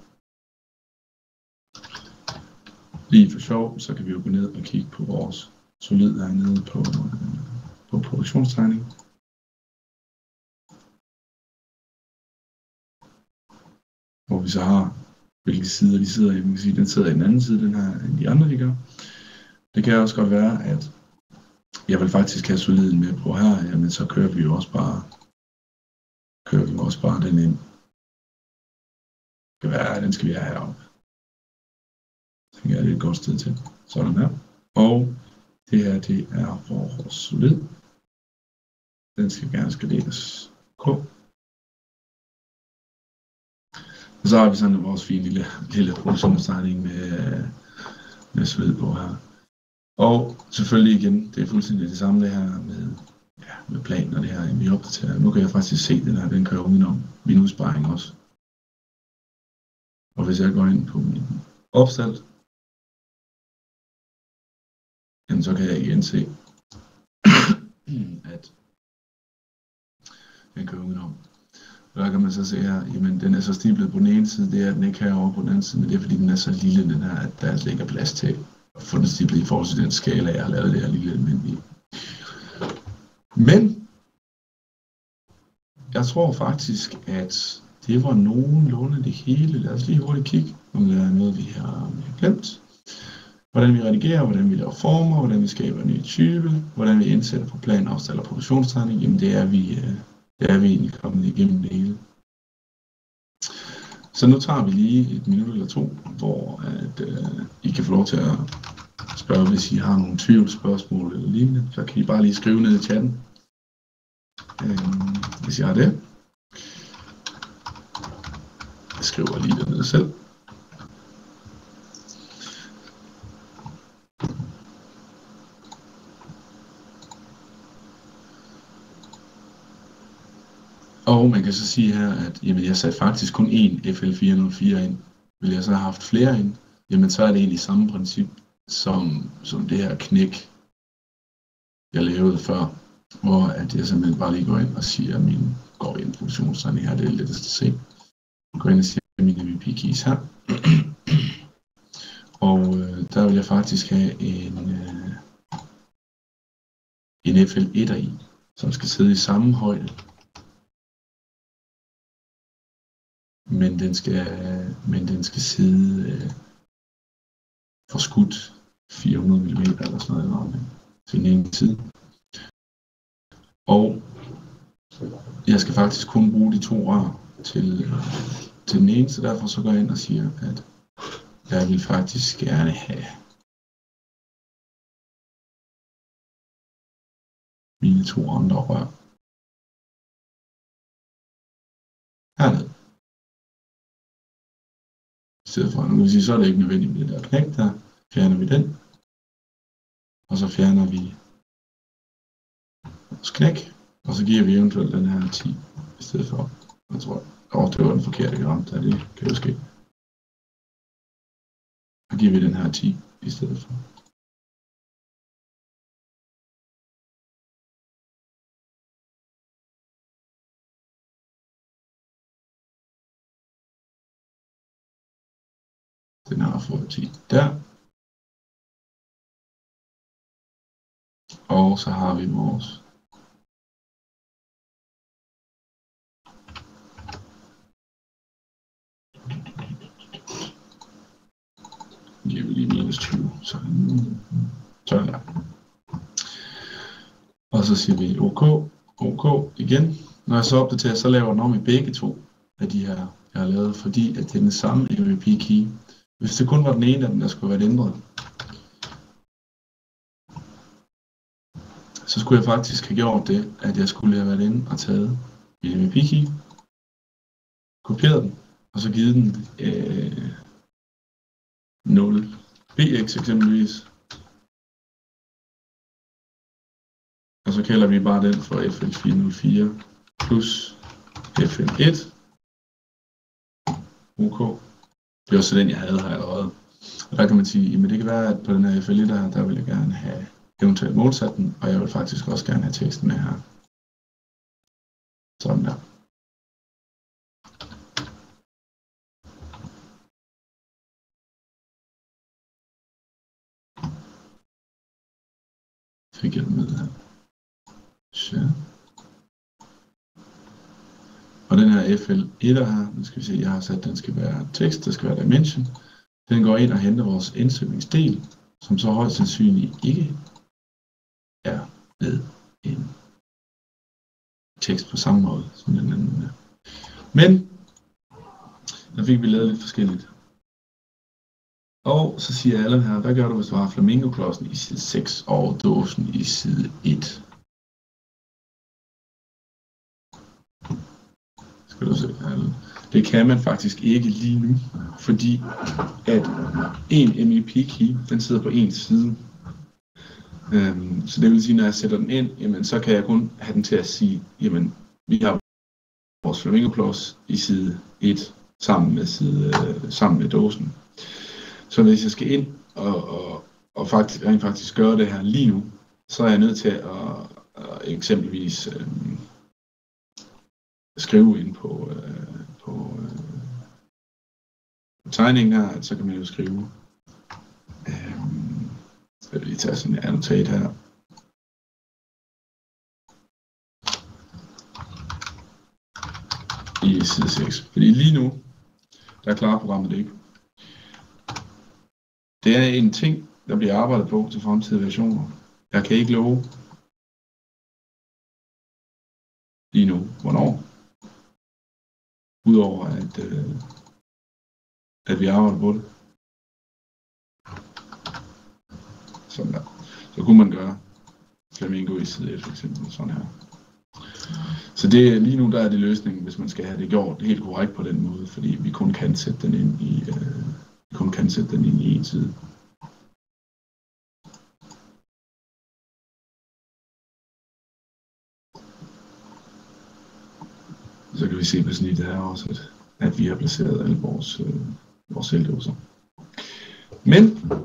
[SPEAKER 1] Lige for sjov, så kan vi jo gå ned og kigge på vores solid hernede på, på produktionstegning. Hvor vi så har, hvilke sider de sidder i. Man kan sige, at den sidder i den anden side, den her, end de andre, de gør. Det kan også godt være, at jeg vil faktisk have soliden med på her, jamen så kører vi jo også bare, kører vi også bare den ind. Det kan være, den skal vi have heroppe. Så er det et godt sted til. Sådan her. Og det her, det er vores solid. Den skal gerne skaleres K. Og så har vi sådan vores fine lille, lille produktionstegning med, med solid på her. Og selvfølgelig igen, det er fuldstændig det samme det her med, ja, med planen og det her, vi opdaterer. Nu kan jeg faktisk se, at den her, den kører udenom min udsparing også. Og hvis jeg går ind på min opstilling, så kan jeg igen se, at den kører udenom. Og der kan man så se her, jamen den er så stiblet på den ene side, det er den ikke herovre på den anden side, men det er fordi den er så lille, den her, at der ikke er plads til at få den stiblet i forhold til den skala, jeg har lavet det her lille element i. Men jeg tror faktisk, at det var nogenlunde det hele. Lad os lige hurtigt kigge, om der er noget, vi har, vi har glemt. Hvordan vi redigerer, hvordan vi laver former, hvordan vi skaber en ny type, hvordan vi indsætter på plan, afstand og produktionstegning, jamen det er vi, det er vi egentlig kommet igennem det hele. Så nu tager vi lige et minut eller to, hvor at, uh, I kan få lov til at spørge, hvis I har nogle tvivlsspørgsmål eller lignende, så kan I bare lige skrive ned i chatten, uh, hvis I har det. Jeg skriver lige dernede selv. Og man kan så sige her, at jamen, jeg satte faktisk kun én F L fire nul fire ind. Vil jeg så have haft flere ind, jamen så er det egentlig samme princip som, som det her knæk, jeg lavede før. Hvor at jeg simpelthen bare lige går ind og siger, at min går ind funktionstegning her, det er lettest at se. Jeg går ind og siger mine M V P keys her. Og øh, der vil jeg faktisk have en, øh, en F L etter i, som skal sidde i samme højde. Men den skal, men den skal sidde øh, forskudt fire hundrede millimeter eller sådan noget til den ene side. Og jeg skal faktisk kun bruge de to rør til, til den ene, så derfor så går jeg ind og siger, at jeg vil faktisk gerne have mine to andre rør hernede. I stedet for, nu kan sige, så er det ikke nødvendigt med det der knæk, der fjerner vi den. Og så fjerner vi vores knæk, og så giver vi eventuelt den her ti i stedet for. Jeg tror, åh, det var den forkerte gram, der det kan jo ske. Så giver vi den her ti i stedet for. Den har fået ti der. Og så har vi vores giver vi lige minus tyve. Sådan. Sådan der. Og så siger vi OK, OK igen. Når jeg så opdaterer, så laver den om i begge to af de her, jeg har lavet, fordi at det er den samme M V P key. Hvis det kun var den ene af dem, der skulle være ændret, så skulle jeg faktisk have gjort det, at jeg skulle have været inde og taget min M V P key, kopieret den, og så givet den øh, nul bx eksempelvis. Og så kalder vi bare den for F L fire nul fire plus F L et. OK. Det er også den, jeg havde her allerede. Og der kan man sige, at det kan være, at på den her F L et her, der vil jeg gerne have eventuelt målsat den, og jeg vil faktisk også gerne have teksten med her. Sådan der. Fik jeg den med her. Så. Og den her F L et her, nu skal vi se, jeg har sat, den skal være tekst, der skal være dimension. Den går ind og henter vores indsøgningsdel, som så højst sandsynligt ikke er med en tekst på samme måde som den anden. Men der fik vi lavet lidt forskelligt. Og så siger Allan her, hvad gør du, hvis du har flamingoklodsen i side seks og dåsen i side et? Skal du se, Allan? Det kan man faktisk ikke lige nu, fordi at en M E P key, den sidder på en side. Øhm, så det vil sige, når jeg sætter den ind, jamen, så kan jeg kun have den til at sige, jamen, vi har vores flamingoklodse i side et sammen med, side, øh, sammen med dåsen. Så hvis jeg skal ind og, og, og faktisk, rent faktisk gøre det her lige nu, så er jeg nødt til at, at eksempelvis øh, skrive ind på, øh, på, øh, på tegningen her, så kan man jo skrive. Øh, jeg vil lige tage sådan et annotat her. I side seks. Fordi lige nu, der klarer programmet det ikke. Det er en ting, der bliver arbejdet på til fremtidige versioner. Jeg kan ikke love lige nu, hvornår. Udover at, øh, at vi arbejder på det. Sådan der. Så kunne man gøre flamingo i side et for eksempel, sådan her. Så det, lige nu der er det løsningen, hvis man skal have det gjort helt korrekt på den måde, fordi vi kun kan sætte den ind i, øh, vi kun kan sætte den ind i en side. Så kan vi se på snittet her også, at, at vi har placeret alle vores, øh, vores celledåser. Men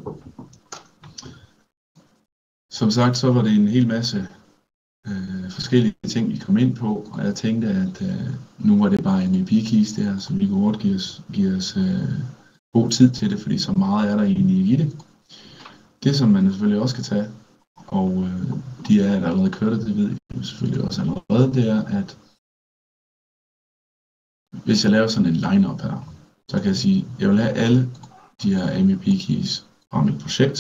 [SPEAKER 1] som sagt, så var det en hel masse øh, forskellige ting, vi kom ind på, og jeg tænkte, at øh, nu var det bare M E P keys der, så vi kunne godt give os, give os øh, god tid til det, fordi så meget er der egentlig i det. Det, som man selvfølgelig også kan tage, og øh, de er allerede kørt, det ved I selvfølgelig også allerede, det er, at hvis jeg laver sådan en line-up her, så kan jeg sige, at jeg vil have alle de her M E P keys fra mit projekt.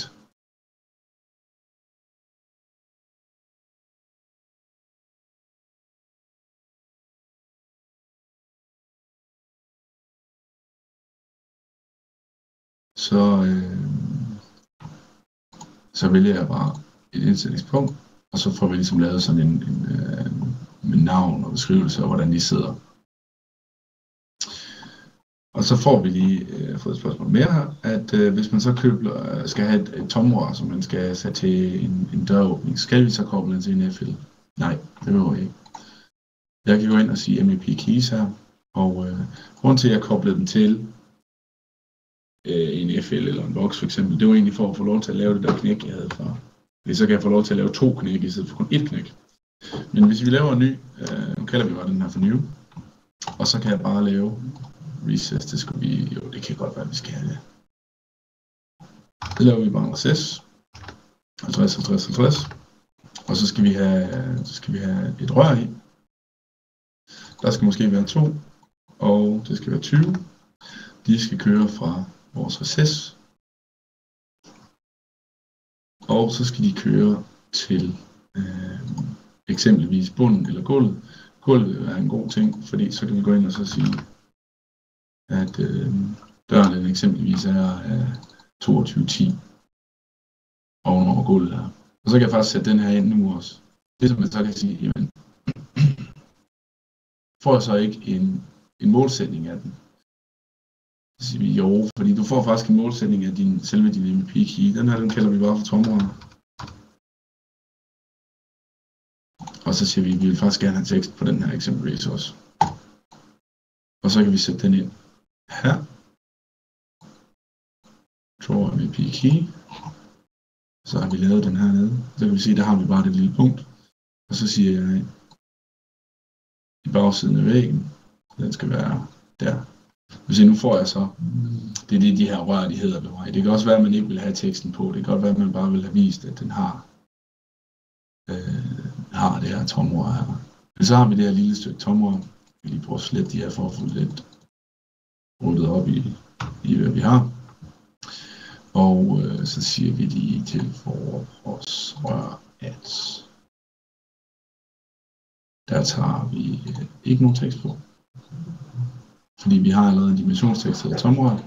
[SPEAKER 1] Så, øh, så vælger jeg bare et indsætningspunkt, og så får vi ligesom lavet sådan en, en, en, en navn og beskrivelse af, hvordan de sidder. Og så får vi lige øh, fået et spørgsmål mere her, at øh, hvis man så køber, øh, skal have et, et tomrør, som man skal sætte til en, en døråbning, skal vi så koble den til en F L? Nej, det behøver jeg ikke. Jeg kan gå ind og sige M E P keys her, og øh, grunden til at jeg koblede den til øh, en F L eller en boks for eksempel, det var egentlig for at få lov til at lave det der knæk, jeg havde før. Fordi så kan jeg få lov til at lave to knæk i stedet for kun et knæk. Men hvis vi laver en ny, øh, nu kalder vi bare den her for new, og så kan jeg bare lave recess, det skal vi, jo det kan godt være, at vi skal have det. Det laver vi bare en recess, halvtreds, halvtreds, halvtreds, og så skal vi have, så skal vi have et rør i. Der skal måske være to, og det skal være tyve. De skal køre fra vores recess, og så skal de køre til øh, eksempelvis bunden eller gulvet. Gulvet er en god ting, fordi så kan vi gå ind og så sige, at øh, døren den eksempelvis er øh, toogtyve ti ovenover gulvet her. Og så kan jeg faktisk sætte den her ind nu også. Det som man så kan sige, jamen, får jeg så ikke en, en målsætning af den, Så siger vi jo, fordi du får faktisk en målsætning af din, selve din M V P key. Den her, den kalder vi bare for tomrør. Og så siger vi, at vi vil faktisk gerne have tekst på den her eksempelvis også. Og så kan vi sætte den ind her. Draw M V P key. Så har vi lavet den her nede. Så kan vi se, der har vi bare det lille punkt. Og så siger jeg i bagsiden af væggen, den skal være der. Hvis nu får jeg så, det er det, de her rør, de hedder ved mig. Det kan også være, at man ikke vil have teksten på. Det kan godt være, at man bare vil have vist, at den har, øh, har det her tomrør her. Men så har vi det her lille stykke tomrør. Vi lige prøve at slette de her for at få lidt ryddet op i, i hvad vi har. Og øh, så siger vi lige til forårsrør, at der tager vi øh, ikke nogen tekst på. Fordi vi har allerede en dimensionstekst af tomrør.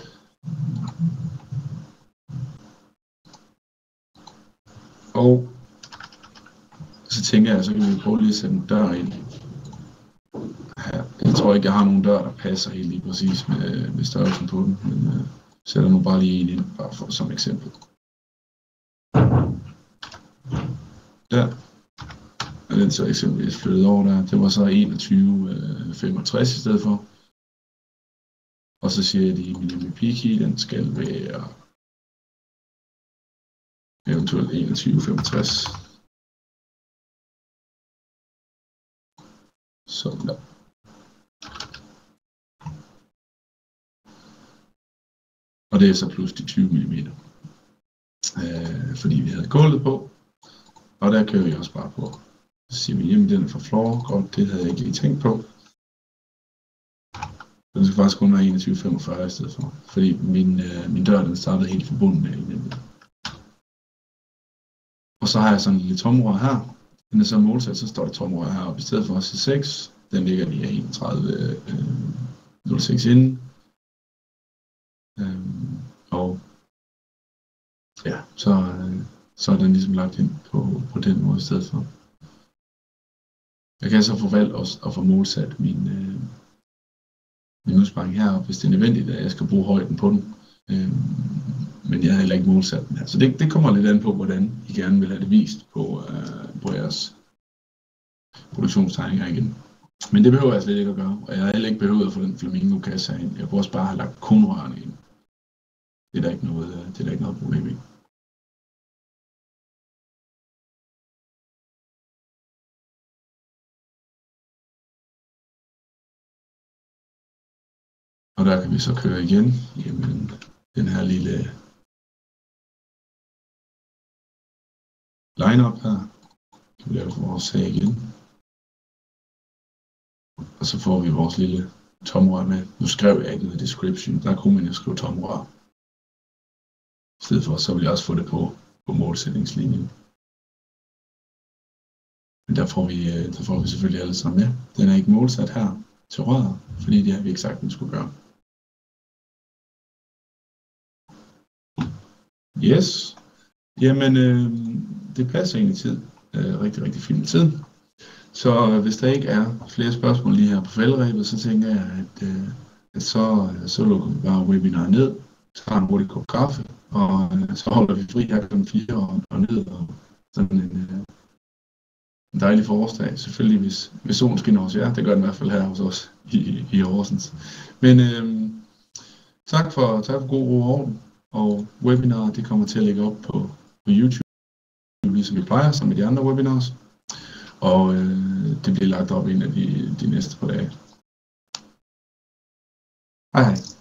[SPEAKER 1] Og så tænker jeg, så kan vi prøve lige at sætte en dør ind. Her. Jeg tror ikke, jeg har nogen dør, der passer helt lige præcis med, med størrelsen på den. Men øh, sætter nu bare lige en ind, bare for som eksempel. Der. Og den så eksempelvis flyttet over der. Det var så enogtyve femogtres i stedet for. Og så siger jeg, at min M V P key, den skal være eventuelt enogtyve femogtres. Sådan der. Og det er så plus de tyve millimeter. Øh, fordi vi havde gulvet på. Og der kører vi også bare på. Så siger vi, jamen den er fra floor. Godt, det havde jeg ikke lige tænkt på. Den skal faktisk kun være enogtyve femogfyrre i stedet for. Fordi min, øh, min dør, den startede helt forbundet med en. Og så har jeg sådan en lille tomrør her. Den er så målsat, så står der tomrør her. Og i stedet for C seks, den ligger lige af enogtredive nul seks inden. Øhm, og ja, så, øh, så er den ligesom lagt ind på, på den måde i stedet for. Jeg kan så få valgt også at få målsat min, øh, min udsparing her, hvis det er nødvendigt, at jeg skal bruge højden på den. Øhm, men jeg har heller ikke målsat den her. Så det, det kommer lidt an på, hvordan I gerne vil have det vist på, øh, på jeres produktionstegninger igen. Men det behøver jeg slet ikke at gøre, og jeg har heller ikke behøvet at få den flamingo-kasse ind. Jeg kunne også bare have lagt kun rørene ind. Det er der ikke noget, det er der ikke noget problem i. Og der kan vi så køre igen. Jamen, den her lille line-up her. Kan vi lave for vores sag igen. Og så får vi vores lille tomrør med. Nu skrev jeg ikke noget description. Der kunne man jo skrive tomrør. I stedet for, så vil jeg også få det på, på målsætningslinjen. Men der får, vi, der får vi selvfølgelig alle sammen med. Den er ikke målsat her til røret, fordi det har vi ikke sagt, den skulle gøre. Yes. Jamen, øh, det passer egentlig tid. Øh, rigtig, rigtig fin tid. Så hvis der ikke er flere spørgsmål lige her på fælderæbet, så tænker jeg, at, øh, at så, så lukker vi bare webinaret ned, tager en hurtig kop kaffe, og øh, så holder vi fri her klokken fire og, og ned og sådan en, øh, en dejlig forårsdag. Selvfølgelig, hvis, hvis solen skinner hos jer. Det gør den i hvert fald her hos os i, i Horsens. Men øh, tak, for, tak for god ro og orden. Og webinaret, det kommer til at lægge op på, på YouTube, ligesom vi plejer, som i de andre webinars. Og øh, det bliver lagt op en af de, de næste par dage. Hej hej.